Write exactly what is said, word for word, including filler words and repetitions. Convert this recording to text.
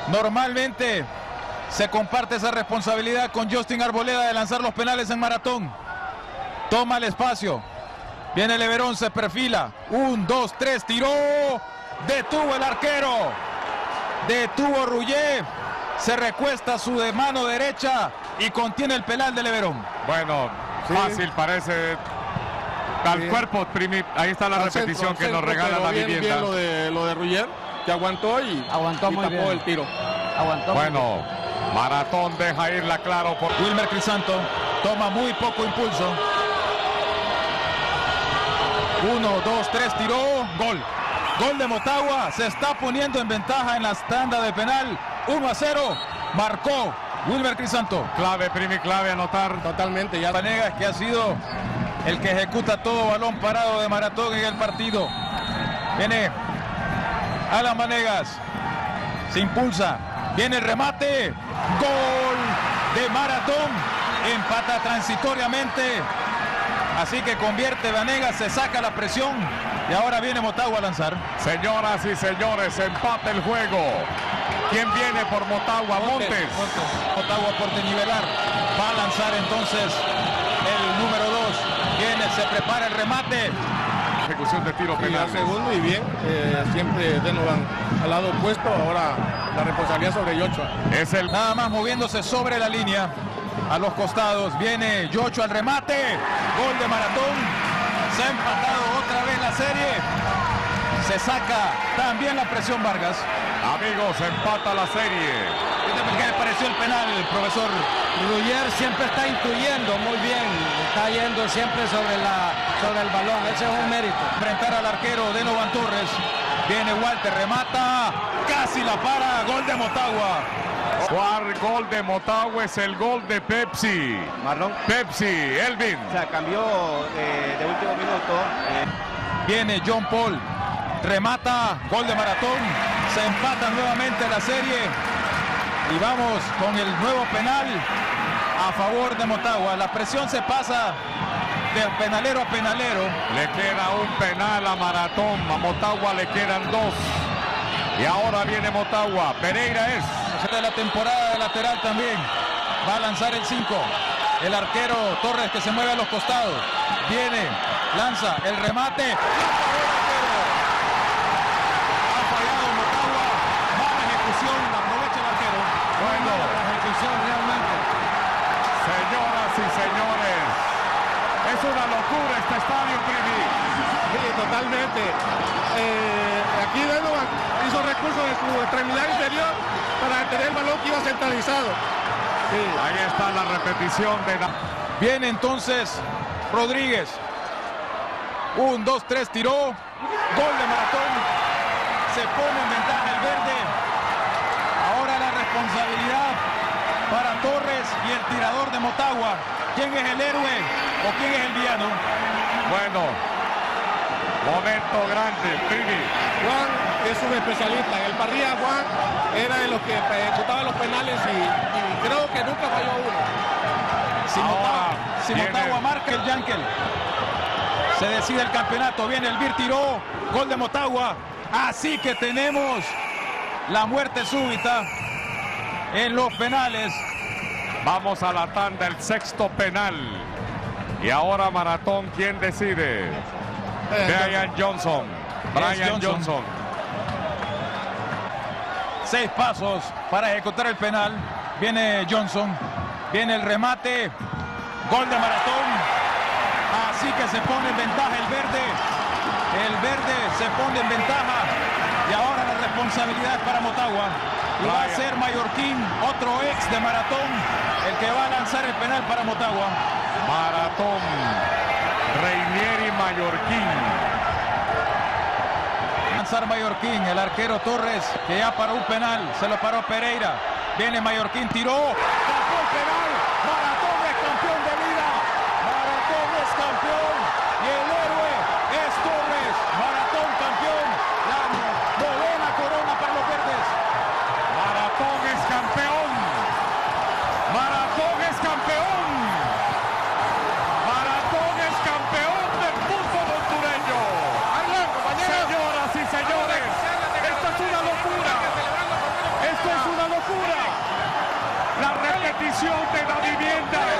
Normalmente se comparte esa responsabilidad con Justin Arboleda de lanzar los penales en Maratón. Toma el espacio. Viene Leverón, se perfila. Un, dos, tres, tiró. Detuvo el arquero. Detuvo Rouget. Se recuesta su de mano derecha y contiene el penal de Leverón. Bueno, sí. Fácil parece. Al sí. Cuerpo, primi, ahí está la al repetición centro, que centro, nos regala la bien, vivienda. Bien lo de, lo de Rouget, que aguantó y, aguantó y muy tapó bien. el tiro. Aguantó bueno, Maratón deja irla claro. Por... Wilmer Crisanto toma muy poco impulso. Uno, dos, tres, tiró. Gol. Gol de Motagua. Se está poniendo en ventaja en la tanda de penal. uno a cero. Marcó Wilmer Crisanto. Clave, primi, clave anotar. Totalmente. Ya. Vanegas, que ha sido el que ejecuta todo balón parado de Maratón en el partido. Viene Alan Vanegas. Se impulsa. Viene el remate. Gol de Maratón. Empata transitoriamente. Así que convierte Vanegas, se saca la presión. Y ahora viene Motagua a lanzar. Señoras y señores, empate el juego. ¿Quién viene por Motagua? Montes. Montes. Motagua por desnivelar. Va a lanzar entonces el número dos. Viene, se prepara el remate. Ejecución de tiro penal. Segundo y bien. Eh, siempre Denovan al lado opuesto. Ahora la responsabilidad sobre Yochoa. Es el... Nada más moviéndose sobre la línea. A los costados. Viene Yochoa al remate. Gol de Maratón. Se ha empatado otra vez la serie. Se saca también la presión Vargas. Amigos, empata la serie. ¿Qué le pareció el penal, profesor? Rouget siempre está intuyendo muy bien. Está yendo siempre sobre, la, sobre el balón. Ese es un mérito. Enfrentar al arquero Denovan Torres. Viene Walter, remata. Casi la para. Gol de Motagua. Cuarto gol de Motagua es el gol de Pepsi. Marlon. Pepsi, Elvin. O sea, cambió de, de último minuto. Eh. Viene John Paul. Remata. Gol de Maratón. Se empata nuevamente la serie. Y vamos con el nuevo penal a favor de Motagua. La presión se pasa de penalero a penalero. Le queda un penal a Maratón. A Motagua le quedan dos. Y ahora viene Motagua. Pereira es. De la temporada de lateral también. Va a lanzar el cinco. El arquero Torres, que se mueve a los costados. Viene, lanza el remate. Ha fallado Motagua. Mala ejecución. La aprovecha el arquero. Bueno, la ejecución realmente. Señoras y señores, es una locura este estadio, Primi. Sí, totalmente. Eh, aquí Denovan hizo recurso de su extremidad inferior para tener el balón que iba centralizado. Sí. Ahí está la repetición de la... Viene entonces Rodríguez. Un, dos, tres, tiró. Gol de Maratón. Se pone en ventaja el verde. Ahora la responsabilidad para Torres y el tirador de Motagua. ¿Quién es el héroe o quién es el villano? Bueno, momento grande, Primi. Juan es un especialista. En el parrilla Juan era de los que ejecutaba los penales y, y creo que nunca falló uno. Si Motagua, si viene. Motagua marca el Yankel, se decide el campeonato. Viene el Vir, tiró. Gol de Motagua. Así que tenemos la muerte súbita en los penales. Vamos a la tanda, el sexto penal. Y ahora Maratón, ¿quién decide? Brian Johnson. Brian Johnson. Johnson. Seis pasos para ejecutar el penal. Viene Johnson. Viene el remate. Gol de Maratón. Así que se pone en ventaja el verde. El verde se pone en ventaja. Y ahora la responsabilidad es para Motagua. Y va a ser Mallorquín, otro ex de Maratón, el que va a lanzar el penal para Motagua. Maratón. Reinieri Mallorquín. Lanzar Mallorquín, el arquero Torres, que ya paró un penal, se lo paró Pereira. Viene Mallorquín, tiró, tapó el penal. Maratón es campeón de vida. Maratón es campeón. Y el héroe es Torres. Maratón campeón. La novena corona para los verdes. Maratón es campeón. Maratón es campeón. Maratón es campeón del fútbol hondureño. Señoras y señores, esto es una locura. Esto es una acción.